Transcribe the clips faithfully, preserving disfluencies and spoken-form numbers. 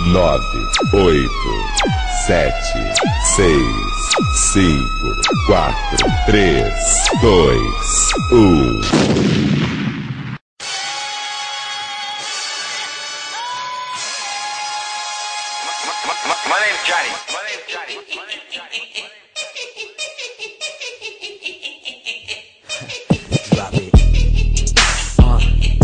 nove, oito, sete, seis, cinco, quatro, três, dois, um. My name's Johnny. My name's Johnny. My name's Johnny. Drop it. Uh.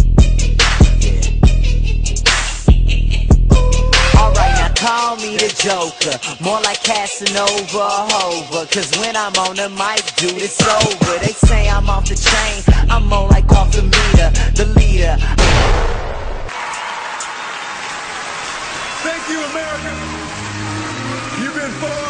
Yeah. Alright, now call me the Joker. More like Casanova Hova. Cause when I'm on the mic, dude, it's over. They say I'm off the chain. I'm more like off the meter. The leader. Thank you, America. You've been following